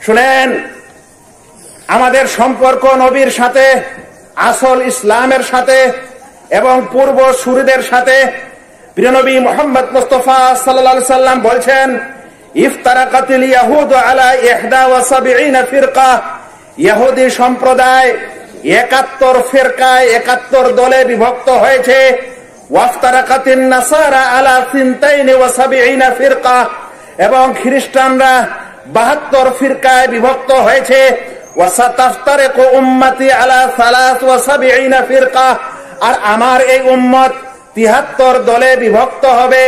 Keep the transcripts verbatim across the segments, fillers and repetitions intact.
শুনেন, আমাদের সম্পর্ক নবীর সাথে, আসল ইসলামের সাথে এবং পূর্ব সুরীদের সাথে। প্রিয় নবী মুহাম্মদ মুস্তাফা সাল্লাল্লাহু আলাইহি সাল্লাম বলছেন, ইফতারাকাতিল ইয়াহুদ আলা ইহদা ওয়া সাবঈনা ফিরকা, ইহুদি সম্প্রদায় একাত্তর ফিরকায়, একাত্তর দলে বিভক্ত হয়েছে। ওয়াফতারাকাতিন নাসারা আলা সিনতাইনি ওয়া সাবঈনা ফিরকা, এবং খ্রিস্টানরা বাহাত্তর ফিরকায় বিভক্ত হয়েছে। ওয়াসাতাফতারিকু উম্মতি আলা সালাস ওয়া সাবঈনা ফিরকা, আর আমার এই উম্মত তিয়াত্তর দলে বিভক্ত হবে।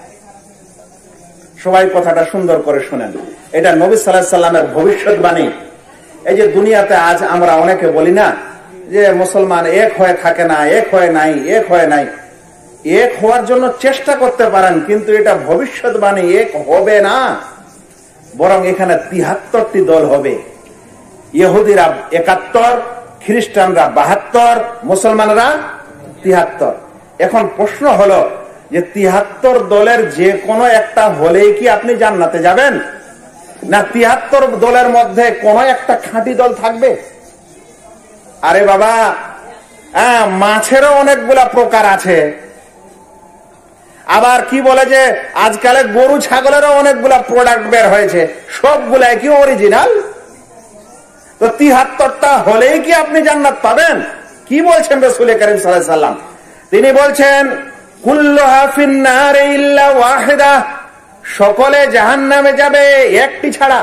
সবাই কথাটা সুন্দর করে শুনেন, এটা নবী সাল্লাল্লাহু আলাইহি সাল্লামের ভবিষ্যৎবাণী। এই যে দুনিয়াতে আজ আমরা অনেকে বলি না যে মুসলমান এক হয়ে থাকে না, এক হয়ে নাই, এক হয়ে নাই। এক হওয়ার জন্য চেষ্টা করতে পারেন, কিন্তু এটা ভবিষ্যৎবাণী, এক হবে না। বরং এখানে তিয়াত্তরটি দল হবে। ইহুদিরা একাত্তর, খ্রিস্টানরা বাহাত্তর, মুসলমানরা তিয়াত্তর। এখন প্রশ্ন হলো যে তিয়াত্তর দলের যে কোনো একটা হলেই কি আপনি জান্নাতে যাবেন, না তিয়াত্তর দলের মধ্যে কোন একটা খাঁটি দল থাকবে? আরে বাবা, হ্যাঁ, মাছেরও অনেকগুলা প্রকার আছে। আবার কি বলে যে আজকাল গরু ছাগলেরও অনেকগুলা প্রোডাক্ট বের হয়েছে, সবগুলা কি অরিজিনাল? তো তিয়াত্তরটা হলেই কি আপনি জান্নাত পাবেন? কি বলছেন রাসূল কারীম সাল্লাল্লাহু আলাইহি সাল্লাম? তিনি বলছেন, কুল্লুহা ফিন্নার ইল্লা ওয়াহিদা, সকলে জাহান্নামে যাবে একটি ছাড়া।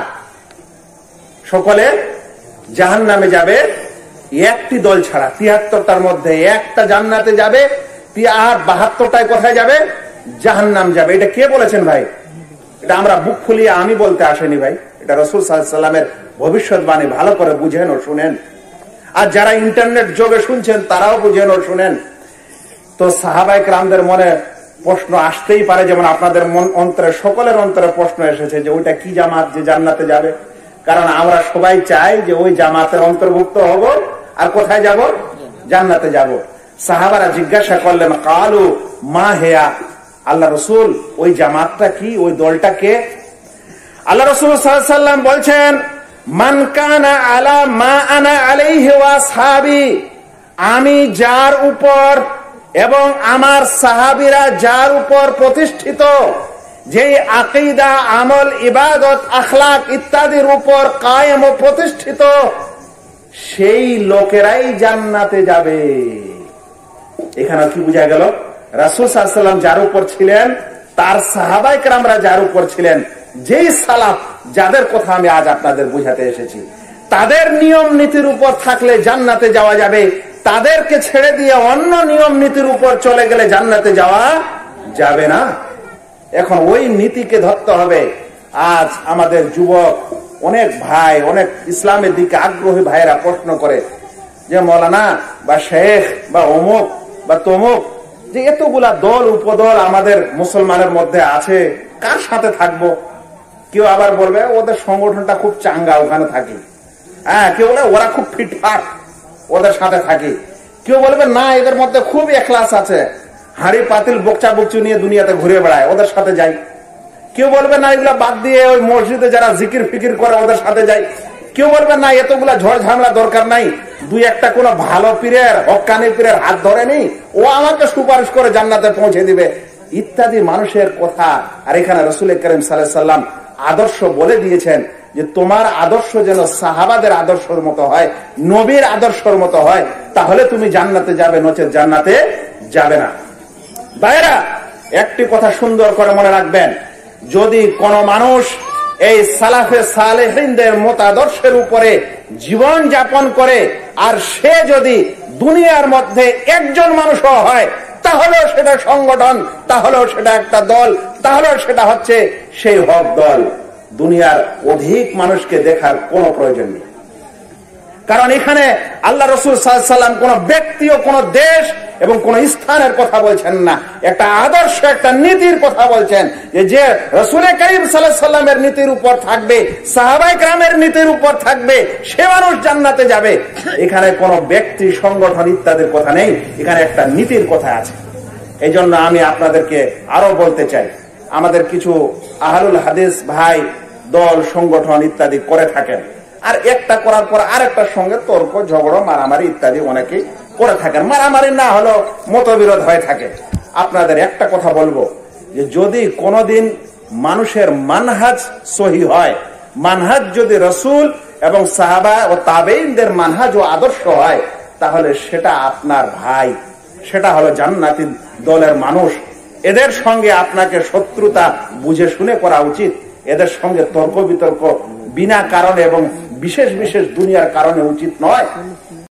সকলে জাহান্নামে যাবে একটি দল ছাড়া। তিয়াত্তরটার মধ্যে একটা জান্নাতে যাবে, আর বাহাত্তরটায় কোথায় যাবে? জাহান্নাম যাবে। এটা কে বলেছেন ভাই? এটা আমরা বুক ফুলিয়ে আমি বলতে আসেনি ভাই, এটা রাসূল সাল্লাল্লাহু আলাইহি সাল্লামের ভবিষ্যৎবাণী। ভালো করে বুঝেন ও শুনেন, আর যারা ইন্টারনেট যোগে শুনছেন তারাও বুঝেন ও শুনেন। তো সাহাবায়ে কেরামদের মনে প্রশ্ন আসতেই পারে, যেমন আপনাদের মন অন্তরে, সকলের অন্তরে প্রশ্ন এসেছে যে ওইটা কি জামাত যে জান্নাতে যাবে। কারণ আমরা সবাই চাই যে ওই জামাতের অন্তর্ভুক্ত হব, আর কোথায় যাব? জান্নাতে যাব। সাহাবারা জিজ্ঞাসা করলেন, কালু মা হেয়া, আল্লাহ রসুল ওই জামাতটা কি, ওই দলটা কে? আল্লাহ রসুল সাল্লাল্লাহু আলাইহি সাল্লাম বলছেন, মান কানা আলা মা আনা আলাইহি ওয়া আসহাবি, আমি যার উপর এবং আমার সাহাবীরা যার উপর প্রতিষ্ঠিত, যেই আকীদা, আমল, ইবাদত, আখলাক ইত্যাদির উপর কায়েম ও প্রতিষ্ঠিত, সেই লোকেরাই জান্নাতে যাবে। এখানে কি বোঝা গেল? রাসূল সাল্লাল্লাহু আলাইহি সাল্লাম যার উপর ছিলেন, তার সাহাবায়ে কেরামরা যার উপর ছিলেন, যেই সালাফ, যাদের কথা আমি আজ আপনাদের বুঝাতে এসেছি, তাদের নিয়ম নীতির উপর থাকলে জান্নাতে যাওয়া যাবে। তাদেরকে ছেড়ে দিয়ে অন্য নিয়ম নীতির উপর চলে গেলে জান্নাতে যাওয়া যাবে না। এখন ওই নীতিকে ধরতে হবে। আজ আমাদের যুবক অনেক ভাই, অনেক ইসলামের দিকে আগ্রহী ভাইয়েরা প্রশ্ন করে যে মৌলানা বা শেখ বা অমুক বা তমুক, যে এতগুলা দল উপদল আমাদের মুসলমানের মধ্যে আছে, কার সাথে থাকবো? কেউ আবার বলবে ওদের সংগঠনটা খুব চাঙ্গা, ওখানে থাকি। হ্যাঁ, কেউ বলে ওরা খুব ফিটফাট, ওদের সাথে থাকি। কেউ বলবে না, এদের মধ্যে খুব এখলাস আছে, হাড়ি পাতিল বকচা বকচু নিয়ে দুনিয়াতে ঘুরে বেড়ায়, ওদের সাথে যাই। কেউ বলবে না, এগুলা বাদ দিয়ে ওই মসজিদে যারা জিকির ফিকির করে ওদের সাথে যাই। কেউ বলবে না, এতগুলা ঝড় ঝামেলা দরকার নাই, দুই একটা কোন ভালো পীরের, হক্কানি পীরের হাত ধরে নেই, ও আমাকে সুপারিশ করে জান্নাতে পৌঁছে দিবে, ইত্যাদি মানুষের কথা। আর এখানে রাসূল কারীম সাল্লাল্লাহু আলাইহি সাল্লাম আদর্শ বলে দিয়েছেন যে তোমার আদর্শ যেন সাহাবাদের আদর্শের মতো হয়, নবীর আদর্শের মতো হয়, তাহলে তুমি জান্নাতে যাবে, নচেত জান্নাতে যাবে না। ভাইরা, একটি কথা সুন্দর করে মনে রাখবেন, যদি কোন মানুষ এই সালাফে সালেহিনদের মতাদর্শের উপরে জীবন যাপন করে, আর সে যদি দুনিয়ার মধ্যে একজন মানুষও হয়, তাহলেও সেটা সংগঠন, তাহলেও সেটা একটা দল, তাহলেও সেটা হচ্ছে সেই হক দল। দুনিয়ার অধিক মানুষকে দেখার কোনো প্রয়োজন নেই। কারণ এখানে আল্লাহ রাসূল সাল্লাল্লাহু আলাইহি সাল্লাম কোন ব্যক্তি ও কোন দেশ এবং কোন স্থানের কথা বলছেন না, একটা আদর্শ, একটা নীতির কথা বলছেন। যে রাসূল কারীম সাল্লাল্লাহু আলাইহি সাল্লামের নীতির উপর থাকবে, সাহাবায়ে কেরামের নীতির উপর থাকবে, সে মানুষ জান্নাতে যাবে। এখানে কোন ব্যক্তি, সংগঠন ইত্যাদির কথা নেই, এখানে একটা নীতির কথা আছে। এই জন্য আমি আপনাদেরকে আরো বলতে চাই, আমাদের কিছু আহলুল হাদিস ভাই দল সংগঠন ইত্যাদি করে থাকেন, আর একটা করার পর আরেকটার সঙ্গে তর্ক ঝগড়া মারামারি ইত্যাদি অনেকেই করে থাকেন। মারামারি না হলেও মতবিরোধ হয়ে থাকে। আপনাদের একটা কথা বলবো, যে যদি কোনোদিন মানুষের মানহাজ সহি হয়, মানহাজ যদি রসুল এবং সাহাবা ও তাবেঈনদের মানহাজ ও আদর্শ হয়, তাহলে সেটা আপনার ভাই, সেটা হলো জান্নাতি দলের মানুষ। এদের সঙ্গে আপনাকে শত্রুতা বুঝে শুনে করা উচিত। এদের সঙ্গে তর্ক বিতর্ক বিনা কারণে এবং বিশেষ বিশেষ দুনিয়ার কারণে উচিত নয়।